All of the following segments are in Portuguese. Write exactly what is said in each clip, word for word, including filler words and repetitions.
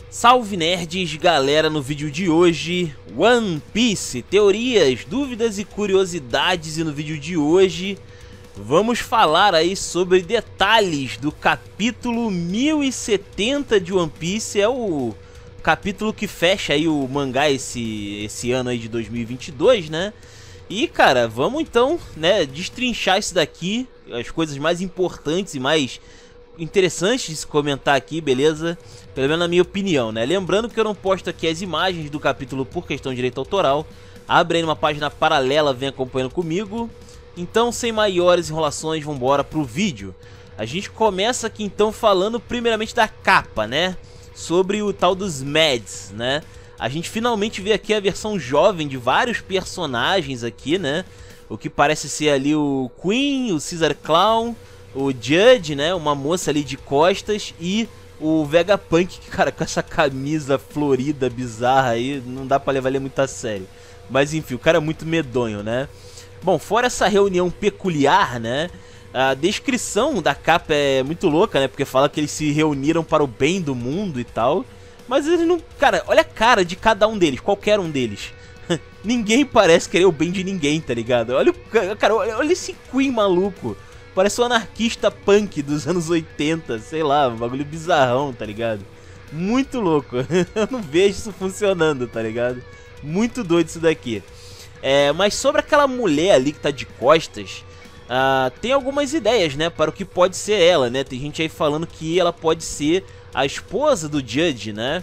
Salve nerds, galera, no vídeo de hoje, One Piece, teorias, dúvidas e curiosidades, e no vídeo de hoje vamos falar aí sobre detalhes do capítulo mil e setenta de One Piece. É o capítulo que fecha aí o mangá esse, esse ano aí de dois mil e vinte e dois, né? E cara, vamos então, né, destrinchar isso daqui, as coisas mais importantes e mais interessantes de se comentar aqui, beleza? Pelo menos na minha opinião, né? Lembrando que eu não posto aqui as imagens do capítulo por questão de direito autoral. Abre aí uma página paralela, vem acompanhando comigo. Então, sem maiores enrolações, vamos embora pro vídeo. A gente começa aqui então falando primeiramente da capa, né? Sobre o tal dos Mads, né? A gente finalmente vê aqui a versão jovem de vários personagens aqui, né? O que parece ser ali o Queen, o Caesar Clown, o Judge, né? Uma moça ali de costas e o Vegapunk, que, cara, com essa camisa florida, bizarra aí, não dá pra levar ele muito a sério. Mas enfim, o cara é muito medonho, né? Bom, fora essa reunião peculiar, né? A descrição da capa é muito louca, né? Porque fala que eles se reuniram para o bem do mundo e tal. Mas eles não... Cara, olha a cara de cada um deles, qualquer um deles. Ninguém parece querer o bem de ninguém, tá ligado? Olha o... Cara, olha, olha esse Queen maluco. Parece um anarquista punk dos anos oitenta, sei lá, um bagulho bizarrão, tá ligado? Muito louco, eu não vejo isso funcionando, tá ligado? Muito doido isso daqui. É, mas sobre aquela mulher ali que tá de costas, uh, tem algumas ideias, né, para o que pode ser ela, né? Tem gente aí falando que ela pode ser a esposa do Judge, né?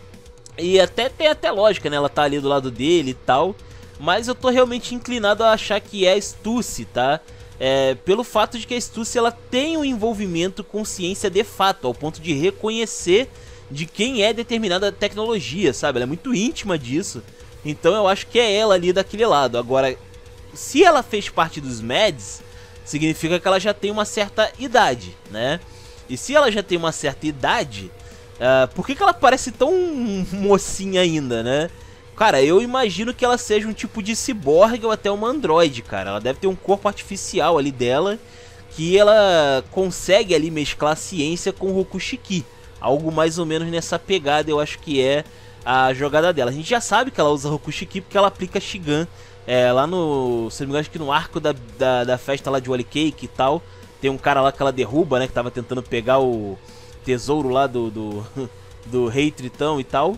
E até tem até lógica, né? Ela tá ali do lado dele e tal. Mas eu tô realmente inclinado a achar que é a Stussy, tá? É, pelo fato de que a Stussy ela tem um envolvimento com ciência de fato, ao ponto de reconhecer de quem é determinada tecnologia, sabe? Ela é muito íntima disso, então eu acho que é ela ali daquele lado. Agora, se ela fez parte dos Mads, significa que ela já tem uma certa idade, né? E se ela já tem uma certa idade, uh, por que que ela parece tão mocinha ainda, né? Cara, eu imagino que ela seja um tipo de ciborgue ou até uma androide, cara. Ela deve ter um corpo artificial ali dela, que ela consegue ali mesclar a ciência com o Rokushiki. Algo mais ou menos nessa pegada, eu acho que é a jogada dela. A gente já sabe que ela usa Rokushiki porque ela aplica Shigan. É, lá no, se não me engano, acho que no arco da, da, da festa lá de Wally Cake e tal, tem um cara lá que ela derruba, né, que tava tentando pegar o tesouro lá do, do, do Rei Tritão e tal.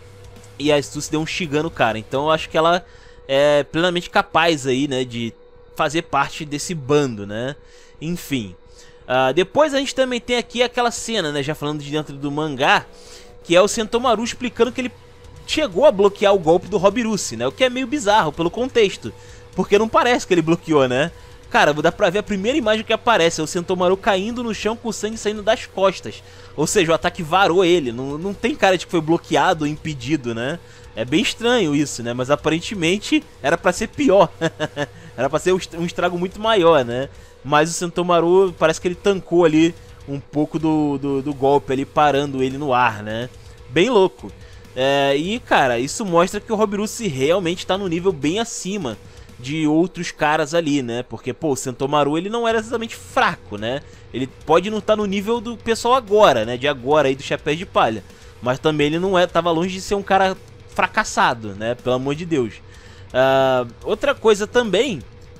E a Stussy deu um Shigan no cara. Então eu acho que ela é plenamente capaz aí, né, de fazer parte desse bando, né? Enfim. Uh, depois a gente também tem aqui aquela cena, né, já falando de dentro do mangá, que é o Sentomaru explicando que ele chegou a bloquear o golpe do Robirusi, né? O que é meio bizarro pelo contexto, porque não parece que ele bloqueou, né? Cara, dá pra ver a primeira imagem que aparece, é o Sentomaru caindo no chão com o sangue saindo das costas. Ou seja, o ataque varou ele, não, não tem cara de que foi bloqueado ou impedido, né? É bem estranho isso, né? Mas aparentemente era pra ser pior. Era pra ser um estrago muito maior, né? Mas o Sentomaru parece que ele tancou ali um pouco do, do, do golpe ali, parando ele no ar, né? Bem louco. É, e cara, isso mostra que o Robirusi realmente tá no nível bem acima de outros caras ali, né? Porque, pô, o Sentomaru ele não era exatamente fraco, né? Ele pode não estar no nível do pessoal agora, né? De agora aí do Chapéu de Palha. Mas também ele não é, tava longe de ser um cara fracassado, né? Pelo amor de Deus. Uh, outra coisa também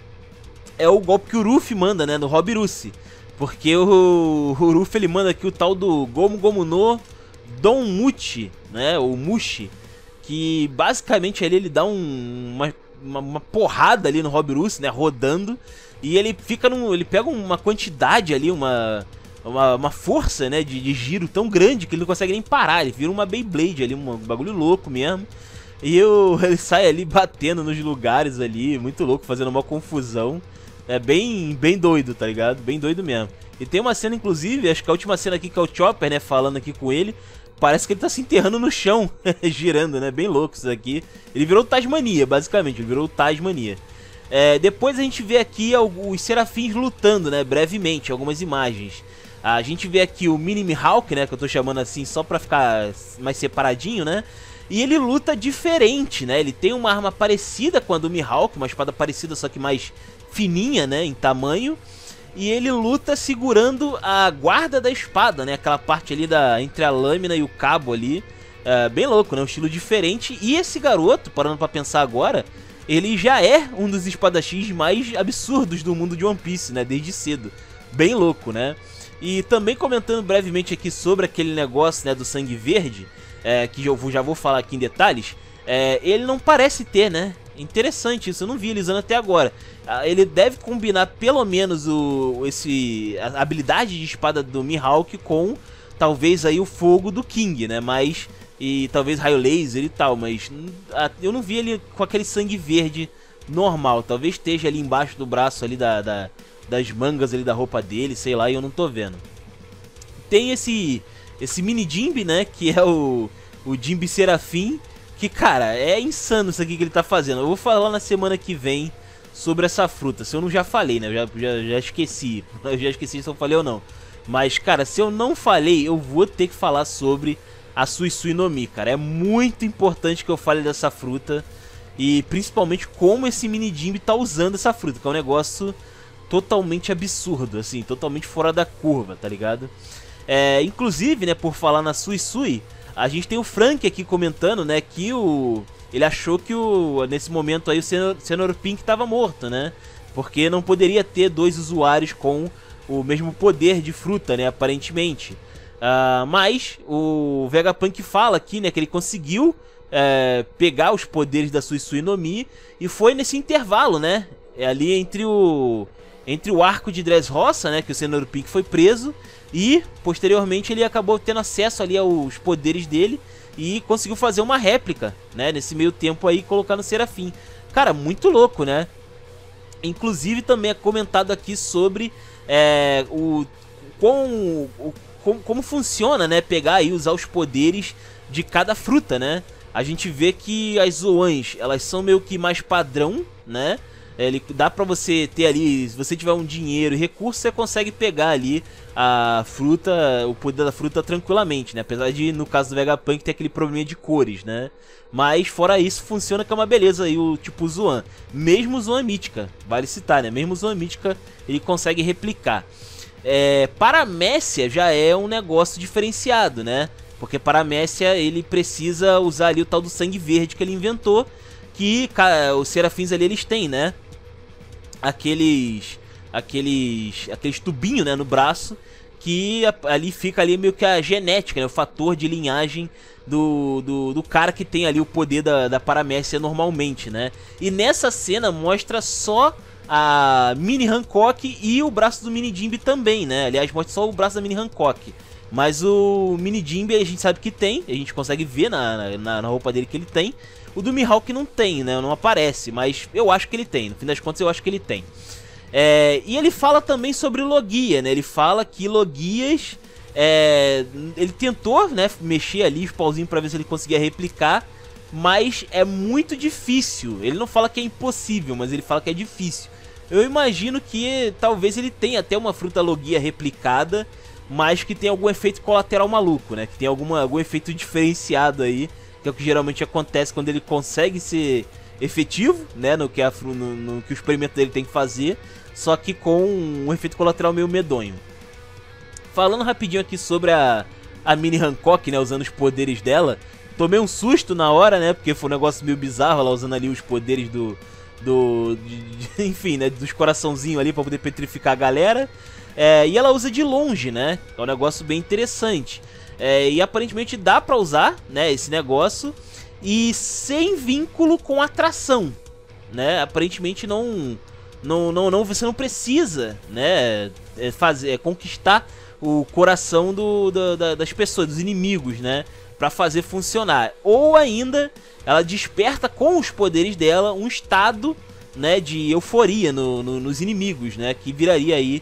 é o golpe que o Ruffy manda, né? No Robirusi. Porque o, o Ruffy ele manda aqui o tal do Gomu Gomu no Donmuchi, né? O Mushi. Que basicamente ali ele dá um, uma Uma, uma porrada ali no Robirusi, né, rodando, e ele fica num, ele pega uma quantidade ali, uma uma, uma força, né, de, de giro tão grande que ele não consegue nem parar, ele vira uma Beyblade ali, um bagulho louco mesmo, e eu, ele sai ali batendo nos lugares ali, muito louco, fazendo uma confusão, é bem, bem doido, tá ligado, bem doido mesmo. E tem uma cena, inclusive, acho que a última cena aqui que é o Chopper, né, falando aqui com ele, parece que ele tá se enterrando no chão, girando, né? Bem louco isso aqui. Ele virou o Tasmania, basicamente. Ele virou o Tasmania. É, depois a gente vê aqui os Serafins lutando, né? Brevemente, algumas imagens. A gente vê aqui o Mini Mihawk, né? Que eu tô chamando assim só pra ficar mais separadinho, né? E ele luta diferente, né? Ele tem uma arma parecida com a do Mihawk, uma espada parecida, só que mais fininha, né? Em tamanho. E ele luta segurando a guarda da espada, né? Aquela parte ali da, entre a lâmina e o cabo ali. É, bem louco, né? Um estilo diferente. E esse garoto, parando pra pensar agora, ele já é um dos espadachins mais absurdos do mundo de One Piece, né? Desde cedo. Bem louco, né? E também comentando brevemente aqui sobre aquele negócio, né, do sangue verde, é, que eu já vou falar aqui em detalhes, é, ele não parece ter, né? Interessante isso, eu não vi ele usando até agora. Ele deve combinar pelo menos o, esse, a habilidade de espada do Mihawk com talvez aí o fogo do King, né? Mas... e talvez raio laser e tal, mas eu não vi ele com aquele sangue verde normal. Talvez esteja ali embaixo do braço ali da, da, das mangas ali da roupa dele, sei lá, e eu não tô vendo. Tem esse esse mini Jinbe, né, que é o, o Jinbe Serafim, que, cara, é insano isso aqui que ele tá fazendo. Eu vou falar na semana que vem sobre essa fruta, se eu não já falei, né, eu já, já, já esqueci, eu já esqueci se eu falei ou não. Mas, cara, se eu não falei, eu vou ter que falar sobre a Suisui no Mi, cara. É muito importante que eu fale dessa fruta. E principalmente como esse mini Jinbe tá usando essa fruta, que é um negócio totalmente absurdo, assim, totalmente fora da curva, tá ligado? É, inclusive, né, por falar na Suisui, a gente tem o Frank aqui comentando, né, que o... ele achou que o nesse momento aí o Senhor, Senhor Pink tava morto, né? Porque não poderia ter dois usuários com o mesmo poder de fruta, né, aparentemente. Uh, mas o Vegapunk fala aqui, né, que ele conseguiu é, pegar os poderes da Suisui no Mi, e foi nesse intervalo, né, ali entre o entre o arco de Dressrosa, né, que o Senhor Pink foi preso, e posteriormente ele acabou tendo acesso ali aos poderes dele e conseguiu fazer uma réplica, né, nesse meio tempo aí, colocar no Serafim. Cara, muito louco, né? Inclusive também é comentado aqui sobre é, o, com, o como, como funciona, né, pegar e usar os poderes de cada fruta, né? A gente vê que as Zoans, elas são meio que mais padrão, né? Ele, dá pra você ter ali, se você tiver um dinheiro e recurso, você consegue pegar ali a fruta, o poder da fruta tranquilamente, né? Apesar de, no caso do Vegapunk, ter aquele probleminha de cores, né? Mas, fora isso, funciona que é uma beleza aí, o tipo Zoan. Mesmo Zoan Mítica, vale citar, né? Mesmo Zoan Mítica, ele consegue replicar. É, Paramécia já é um negócio diferenciado, né? Porque Paramécia, ele precisa usar ali o tal do sangue verde que ele inventou, que os serafins ali eles têm, né? Aqueles aqueles aqueles tubinhos, né, no braço, que ali fica ali meio que a genética, né, o fator de linhagem do, do, do cara que tem ali o poder da, da Paramécia normalmente, né? E nessa cena mostra só a Mini Hancock e o braço do Mini Jinbe também, né? Aliás, mostra só o braço da Mini Hancock. Mas o Mini Jinbe a gente sabe que tem, a gente consegue ver na, na, na roupa dele que ele tem. O do Mihawk não tem, né? Não aparece, mas eu acho que ele tem. No fim das contas, eu acho que ele tem. É, e ele fala também sobre Logia, né? Ele fala que Logias... É, ele tentou, né, mexer ali os pauzinhos pra ver se ele conseguia replicar, mas é muito difícil. Ele não fala que é impossível, mas ele fala que é difícil. Eu imagino que talvez ele tenha até uma fruta Logia replicada, mas que tem algum efeito colateral maluco, né? Que tem alguma, algum efeito diferenciado aí, que é o que geralmente acontece quando ele consegue ser efetivo, né, no que, a, no, no que o experimento dele tem que fazer, só que com um efeito colateral meio medonho. Falando rapidinho aqui sobre a, a Mini Hancock, né, usando os poderes dela, tomei um susto na hora, né, porque foi um negócio meio bizarro ela usando ali os poderes do... do de, de, enfim, né, dos coraçãozinhos ali pra poder petrificar a galera. É, e ela usa de longe, né, é um negócio bem interessante. É, e aparentemente dá pra usar, né, esse negócio e sem vínculo com atração, né? Aparentemente não, não, não, não você não precisa, né, é fazer, é conquistar o coração do, do, da, das pessoas, dos inimigos, né, pra fazer funcionar. Ou ainda ela desperta com os poderes dela um estado, né, de euforia no, no, nos inimigos, né, que viraria aí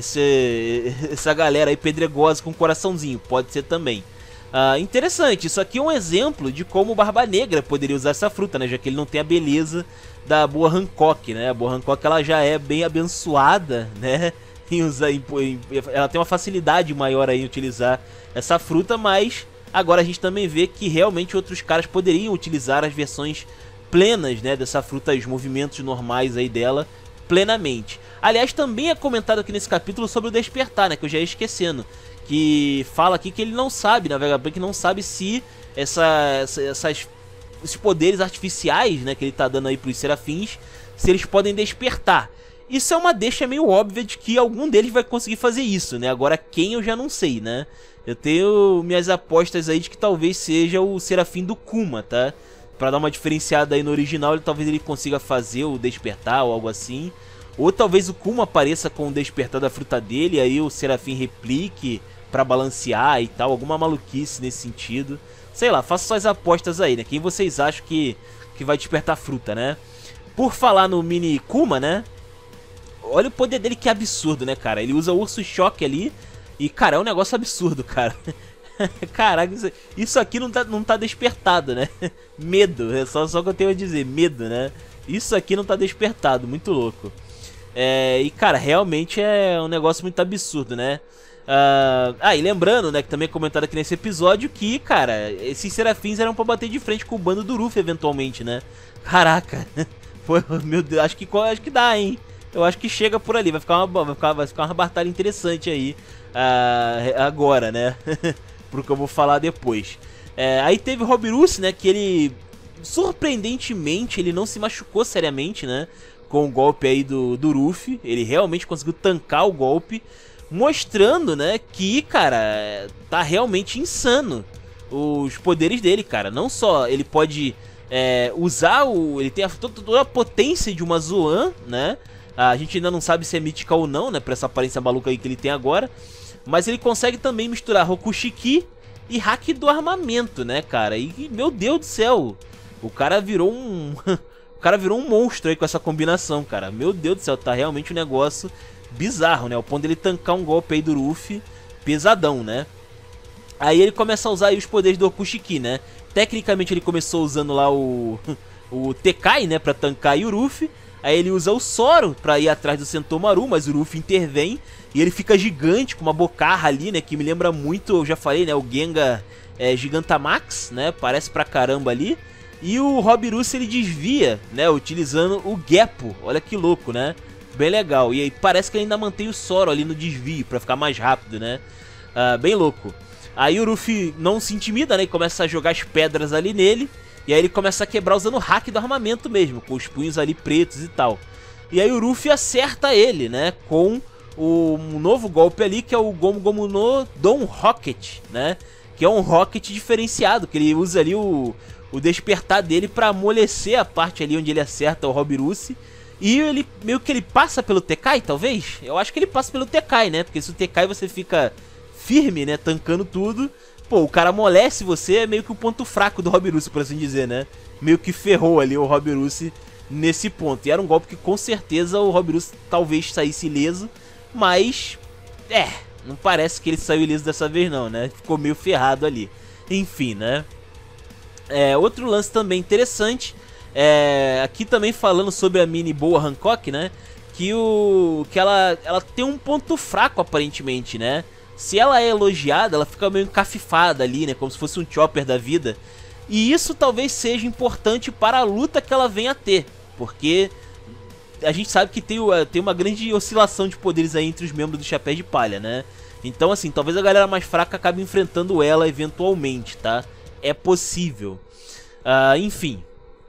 Esse, essa galera aí pedregosa com coraçãozinho, pode ser também. Uh, interessante, isso aqui é um exemplo de como o Barba Negra poderia usar essa fruta, né? Já que ele não tem a beleza da boa Hancock, né? A boa Hancock ela já é bem abençoada, né? Em usar, em, em, ela tem uma facilidade maior aí em utilizar essa fruta, mas agora a gente também vê que realmente outros caras poderiam utilizar as versões plenas, né? Dessa fruta, os movimentos normais aí dela, plenamente. Aliás, também é comentado aqui nesse capítulo sobre o despertar, né, que eu já ia esquecendo, que fala aqui que ele não sabe, na Vegapunk não sabe se essa, essa, essas, esses poderes artificiais, né, que ele tá dando aí pros serafins, se eles podem despertar. Isso é uma deixa meio óbvia de que algum deles vai conseguir fazer isso, né? Agora quem eu já não sei, né? Eu tenho minhas apostas aí de que talvez seja o Serafim do Kuma, tá? Pra dar uma diferenciada aí no original, ele, talvez ele consiga fazer o despertar ou algo assim. Ou talvez o Kuma apareça com o despertar da fruta dele, aí o Serafim replique pra balancear e tal. Alguma maluquice nesse sentido. Sei lá, faça suas apostas aí, né? Quem vocês acham que, que vai despertar a fruta, né? Por falar no mini Kuma, né? Olha o poder dele, que absurdo, né, cara? Ele usa o urso choque ali e, cara, é um negócio absurdo, cara. Caraca, isso, isso aqui não tá, não tá despertado, né? Medo, é só, só o que eu tenho a dizer, medo, né? Isso aqui não tá despertado, muito louco. É, e, cara, realmente é um negócio muito absurdo, né? Uh, ah, e lembrando, né, que também é comentado aqui nesse episódio que, cara, esses serafins eram pra bater de frente com o bando do Ruffy, eventualmente, né? Caraca, pô, meu Deus, acho que, acho que dá, hein? Eu acho que chega por ali, vai ficar uma, vai ficar, vai ficar uma batalha interessante aí uh, agora, né? Pro que eu vou falar depois. É, aí teve o Robirusse, né? Que ele, surpreendentemente, ele não se machucou seriamente, né? Com o golpe aí do, do Ruffy. Ele realmente conseguiu tancar o golpe, mostrando, né? Que, cara, tá realmente insano os poderes dele, cara. Não só ele pode é, usar o... Ele tem a, toda a potência de uma Zoan, né? A gente ainda não sabe se é mítica ou não, né? Pra essa aparência maluca aí que ele tem agora. Mas ele consegue também misturar Rokushiki e hack do armamento, né, cara? E, meu Deus do céu, o cara virou um... o cara virou um monstro aí com essa combinação, cara. Meu Deus do céu, tá realmente um negócio bizarro, né? Ao ponto dele tancar um golpe aí do Ruffy pesadão, né? Aí ele começa a usar aí os poderes do Rokushiki, né? Tecnicamente ele começou usando lá o... o Tekai, né? Pra tancar aí o Ruffy. Aí ele usa o Zoro pra ir atrás do Sentomaru, mas o Ruffy intervém e ele fica gigante com uma bocarra ali, né? Que me lembra muito, eu já falei, né? O Gengar é, Gigantamax, né? Parece pra caramba ali. E o Robirusse ele desvia, né? Utilizando o Geppo. Olha que louco, né? Bem legal. E aí parece que ele ainda mantém o Zoro ali no desvio pra ficar mais rápido, né? Ah, bem louco. Aí o Ruffy não se intimida, né? E começa a jogar as pedras ali nele. E aí ele começa a quebrar usando o hack do armamento mesmo, com os punhos ali pretos e tal. E aí o Ruffy acerta ele, né, com o um novo golpe ali, que é o Gomu Gomu no Don Rocket, né? Que é um Rocket diferenciado, que ele usa ali o, o despertar dele pra amolecer a parte ali onde ele acerta o Robirusse. E ele meio que ele passa pelo Tekai, talvez? Eu acho que ele passa pelo Tekai, né? Porque se o Tekai você fica firme, né, tancando tudo... Pô, o cara amolece você, é meio que o ponto fraco do Robirusse, por assim dizer, né? Meio que ferrou ali o Robirusse nesse ponto. E era um golpe que com certeza o Robirusse talvez saísse ileso, mas... É, não parece que ele saiu ileso dessa vez não, né? Ficou meio ferrado ali. Enfim, né? É, outro lance também interessante, é, aqui também falando sobre a mini Boa Hancock, né? Que, o, que ela, ela tem um ponto fraco aparentemente, né? Se ela é elogiada, ela fica meio encafifada ali, né? Como se fosse um Chopper da vida. E isso talvez seja importante para a luta que ela vem a ter. Porque a gente sabe que tem, tem uma grande oscilação de poderes aí entre os membros do Chapéu de Palha, né? Então, assim, talvez a galera mais fraca acabe enfrentando ela eventualmente, tá? É possível. Uh, enfim.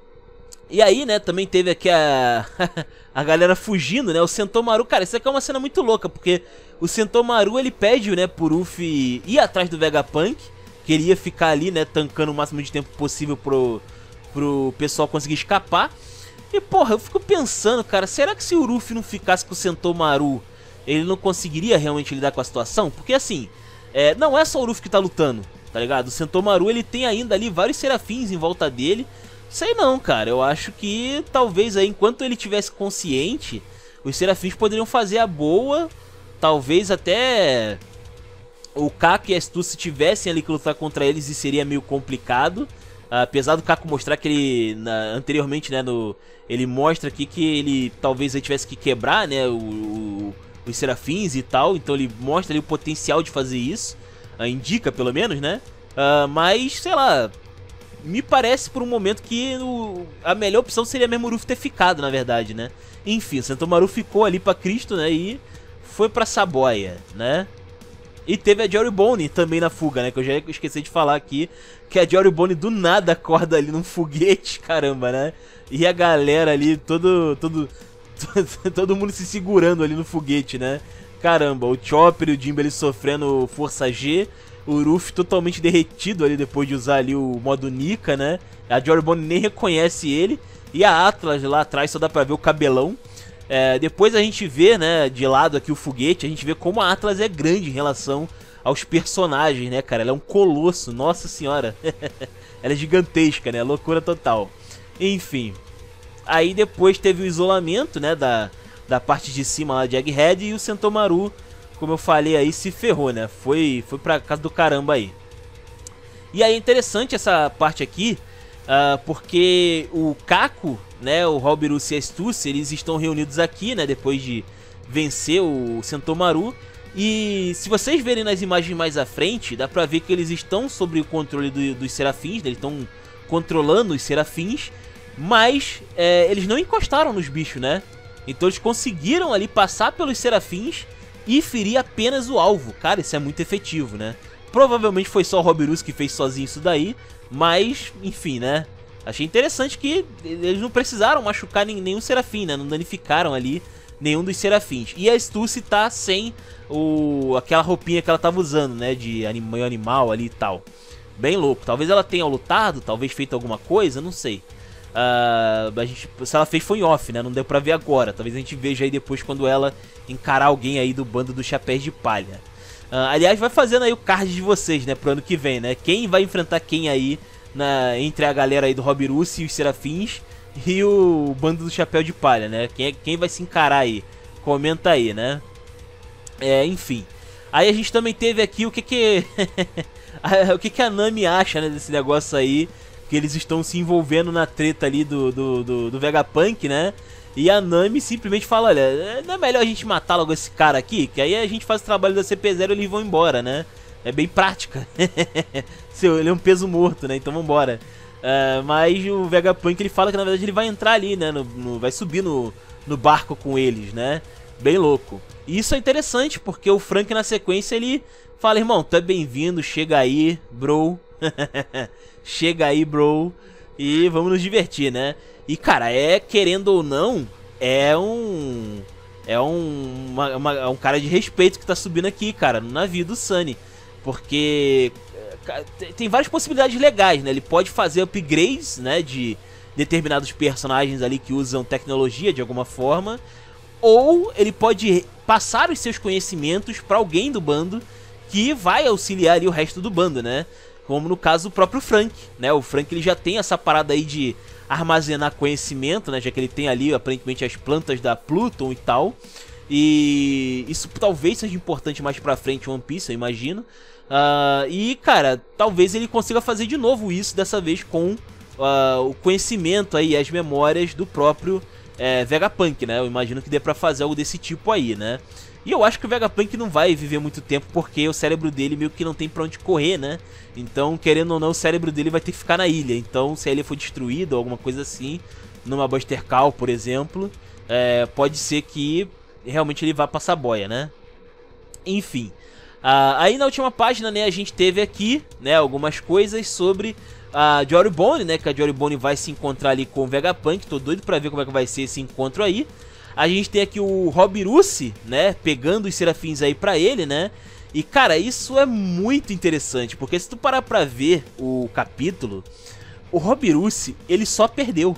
E aí, né, também teve aqui a... a galera fugindo, né? O Sentomaru, cara, isso aqui é uma cena muito louca, porque o Sentomaru, ele pede, né, pro Ruffy ir atrás do Vegapunk, que ele ia ficar ali, né, tancando o máximo de tempo possível pro, pro pessoal conseguir escapar. E, porra, eu fico pensando, cara, será que se o Ruffy não ficasse com o Sentomaru, ele não conseguiria realmente lidar com a situação? Porque, assim, é, não é só o Ruffy que tá lutando, tá ligado? O Sentomaru, ele tem ainda ali vários serafins em volta dele. Sei não, cara, eu acho que talvez aí, enquanto ele tivesse consciente, os serafins poderiam fazer a boa. Talvez até o Kako e a Stussy tivessem ali que lutar contra eles e seria meio complicado. Apesar do Kako mostrar que ele, na, anteriormente, né, no, ele mostra aqui que ele talvez aí tivesse que quebrar, né, o, o, os serafins e tal. Então ele mostra ali o potencial de fazer isso, uh, indica pelo menos, né. Uh, mas, sei lá... Me parece por um momento que o, a melhor opção seria mesmo o Ruffy ter ficado, na verdade, né? Enfim, o Sentomaru ficou ali pra Cristo, né? E foi pra Saboia, né? E teve a Jorybone também na fuga, né? Que eu já esqueci de falar aqui. Que a Jorybone do nada acorda ali num foguete, caramba, né? E a galera ali, todo, todo, todo mundo se segurando ali no foguete, né? Caramba, o Chopper e o Jimbe ali sofrendo força G. O Ruffy totalmente derretido ali depois de usar ali o modo Nika, né? A Jorybone nem reconhece ele. E a Atlas lá atrás só dá pra ver o cabelão. É, depois a gente vê, né, de lado aqui o foguete, a gente vê como a Atlas é grande em relação aos personagens, né, cara? Ela é um colosso, nossa senhora. Ela é gigantesca, né? Loucura total. Enfim. Aí depois teve o isolamento, né, da, da parte de cima lá de Egghead. E o Sentomaru, como eu falei aí, se ferrou, né? Foi, foi pra casa do caramba aí. E aí é interessante essa parte aqui, uh, porque o Kaku, né, o Robirusi e a Stussy, eles estão reunidos aqui, né, depois de vencer o Sentomaru. E se vocês verem nas imagens mais à frente, dá pra ver que eles estão sob o controle do, dos serafins, né, eles estão controlando os serafins, mas é, eles não encostaram nos bichos, né? Então eles conseguiram ali passar pelos serafins e ferir apenas o alvo. Cara, isso é muito efetivo, né? Provavelmente foi só o Robirusi que fez sozinho isso daí, mas, enfim, né? Achei interessante que eles não precisaram machucar nenhum serafim, né? Não danificaram ali nenhum dos serafins. E a Stussy tá sem o, aquela roupinha que ela tava usando, né? De meio animal ali e tal. Bem louco. Talvez ela tenha lutado, talvez feito alguma coisa, não sei. Uh, a gente, se ela fez foi em off, né? Não deu pra ver agora. Talvez a gente veja aí depois quando ela encarar alguém aí do bando dos chapéus de palha. Uh, aliás, vai fazendo aí o card de vocês, né? Pro ano que vem, né? Quem vai enfrentar quem aí na, entre a galera aí do Robirusi e os serafins e o bando do chapéu de palha, né? Quem, quem vai se encarar aí? Comenta aí, né? É, enfim. Aí a gente também teve aqui o que que... o que que a Nami acha, né? Desse negócio aí. Que eles estão se envolvendo na treta ali do, do, do, do Vegapunk, né? E a Nami simplesmente fala, olha, não é melhor a gente matar logo esse cara aqui? Que aí a gente faz o trabalho da C P zero e eles vão embora, né? É bem prática. Ele é um peso morto, né? Então vambora. Uh, mas o Vegapunk, ele fala que na verdade ele vai entrar ali, né? No, no, vai subir no, no barco com eles, né? Bem louco. E isso é interessante, porque o Frank na sequência ele fala, irmão, tu é bem-vindo, chega aí, bro. Chega aí, bro. E vamos nos divertir, né? E, cara, é, querendo ou não, é um... É um, uma, uma, um cara de respeito que tá subindo aqui, cara, no navio do Sunny. Porque tem várias possibilidades legais, né? Ele pode fazer upgrades, né, de determinados personagens ali que usam tecnologia de alguma forma. Ou ele pode passar os seus conhecimentos pra alguém do bando que vai auxiliar ali o resto do bando, né? Como no caso do próprio Frank, né? O Frank ele já tem essa parada aí de armazenar conhecimento, né? Já que ele tem ali aparentemente as plantas da Pluton e tal. E isso talvez seja importante mais pra frente em One Piece, eu imagino. Uh, e, cara, talvez ele consiga fazer de novo isso, dessa vez com uh, o conhecimento aí, as memórias do próprio é, Vegapunk, né? Eu imagino que dê pra fazer algo desse tipo aí, né? E eu acho que o Vegapunk não vai viver muito tempo, porque o cérebro dele meio que não tem pra onde correr, né? Então, querendo ou não, o cérebro dele vai ter que ficar na ilha. Então, se a ilha for destruída ou alguma coisa assim, numa Buster Call, por exemplo, é, pode ser que realmente ele vá passar boia, né? Enfim. Uh, aí na última página, né, a gente teve aqui, né, algumas coisas sobre a Jorybone, né? Que a Jorybone vai se encontrar ali com o Vegapunk. Tô doido pra ver como é que vai ser esse encontro aí. A gente tem aqui o Robirusi, né, pegando os serafins aí pra ele, né? E, cara, isso é muito interessante, porque se tu parar pra ver o capítulo, o Robirusi, ele só perdeu.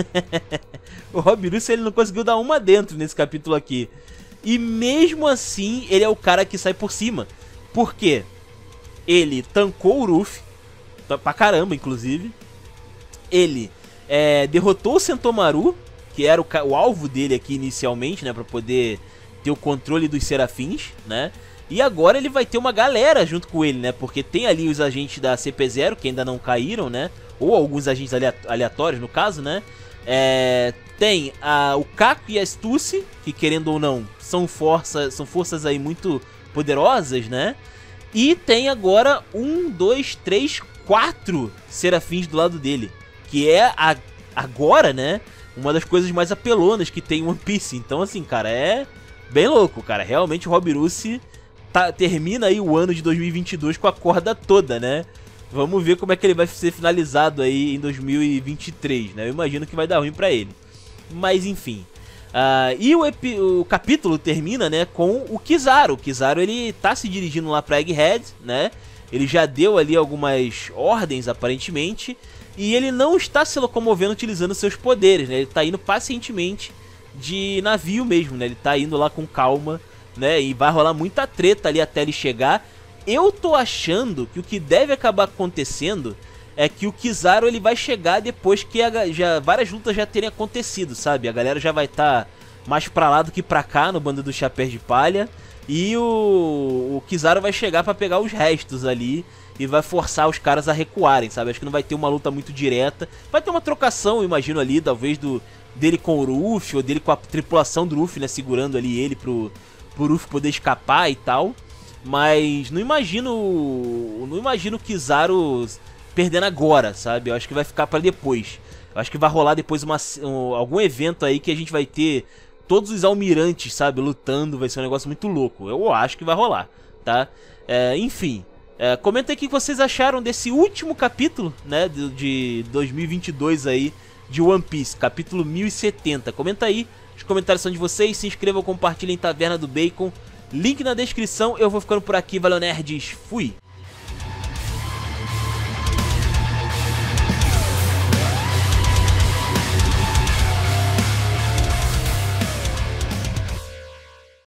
O Robirusi, ele não conseguiu dar uma dentro nesse capítulo aqui. E mesmo assim, ele é o cara que sai por cima. Por quê? Ele tancou o Ruffy, pra caramba, inclusive. Ele é, derrotou o Sentomaru, que era o, o alvo dele aqui inicialmente, né, pra poder ter o controle dos serafins, né? E agora ele vai ter uma galera junto com ele, né? Porque tem ali os agentes da C P zero, que ainda não caíram, né? Ou alguns agentes aleatórios, no caso, né? É, tem a, o Kaku e a Stussy, que querendo ou não, são, força, são forças aí muito poderosas, né? E tem agora um, dois, três, quatro serafins do lado dele. Que é a, agora, né? Uma das coisas mais apelonas que tem em One Piece. Então, assim, cara, é bem louco, cara. Realmente o Robirusi tá, termina aí o ano de dois mil e vinte e dois com a corda toda, né? Vamos ver como é que ele vai ser finalizado aí em dois mil e vinte e três, né? Eu imagino que vai dar ruim pra ele. Mas enfim. Uh, e o, epi o capítulo termina, né, com o Kizaru. O Kizaru, ele tá se dirigindo lá pra Egghead, né? Ele já deu ali algumas ordens, aparentemente. E ele não está se locomovendo utilizando seus poderes, né? Ele tá indo pacientemente de navio mesmo, né? Ele tá indo lá com calma, né? E vai rolar muita treta ali até ele chegar. Eu tô achando que o que deve acabar acontecendo é que o Kizaru ele vai chegar depois que a, já, várias lutas já terem acontecido, sabe? A galera já vai estar tá mais pra lá do que pra cá no bando dos chapéus de palha. E o, o Kizaru vai chegar pra pegar os restos ali e vai forçar os caras a recuarem, sabe? Acho que não vai ter uma luta muito direta. Vai ter uma trocação, eu imagino ali, talvez do, dele com o Ruffy ou dele com a tripulação do Ruffy, né? Segurando ali ele pro, pro Ruffy poder escapar e tal. Mas não imagino, não imagino o Kizaru perdendo agora, sabe? Eu acho que vai ficar pra depois. Eu acho que vai rolar depois uma, um, algum evento aí que a gente vai ter todos os almirantes, sabe? Lutando, vai ser um negócio muito louco. Eu acho que vai rolar, tá? É, enfim, é, comenta aí o que vocês acharam desse último capítulo, né? De, de dois mil e vinte e dois aí, de One Piece, capítulo mil e setenta. Comenta aí, os comentários são de vocês. Se inscrevam, compartilhem Taverna do Bacon. Link na descrição. Eu vou ficando por aqui. Valeu, nerds. Fui!